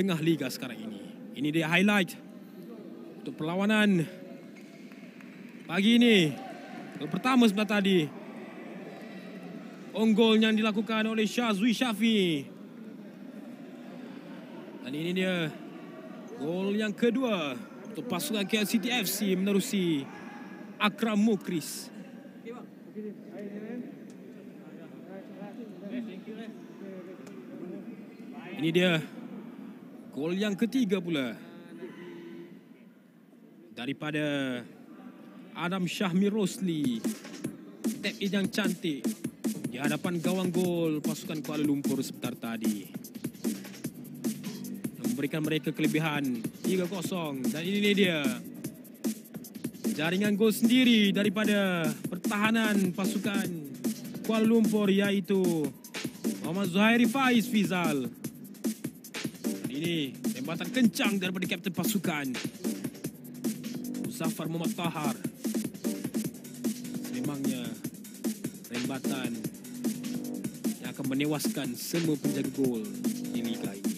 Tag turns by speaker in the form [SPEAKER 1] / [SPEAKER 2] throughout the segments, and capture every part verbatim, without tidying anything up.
[SPEAKER 1] tengah liga sekarang ini. Ini dia highlight untuk perlawanan pagi ini. Gol pertama sebelah tadi. Gol yang dilakukan oleh Syazwi Syafi. Dan ini dia gol yang kedua untuk pasukan K L City F C menerusi Akram Mukris. Ini dia gol yang ketiga pula daripada Adam Syahmi Rosli. Tap in yang cantik di hadapan gawang gol pasukan Kuala Lumpur sebentar tadi, memberikan mereka kelebihan tiga kosong. Dan ini dia jaringan gol sendiri daripada pertahanan pasukan Kuala Lumpur, iaitu Muhammad Zuhairi Faiz Fizal. Dan ini tembakan kencang daripada kapten pasukan Muzaffar Muhammad Tahar. Memangnya rembatan yang akan menewaskan semua penjaga gol di liga ini.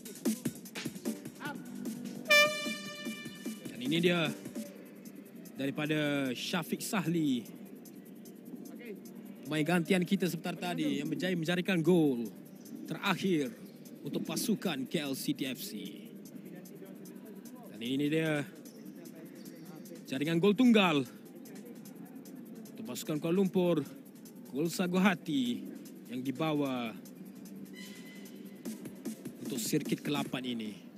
[SPEAKER 1] Dan ini dia daripada Syafiq Sahli, pemain gantian kita sebentar tadi, yang berjaya menjadikan gol terakhir untuk pasukan K L City F C. Dan ini dia jaringan gol tunggal untuk pasukan Kuala Lumpur, gol sagu hati yang dibawa untuk sirkuit ke lapan ini.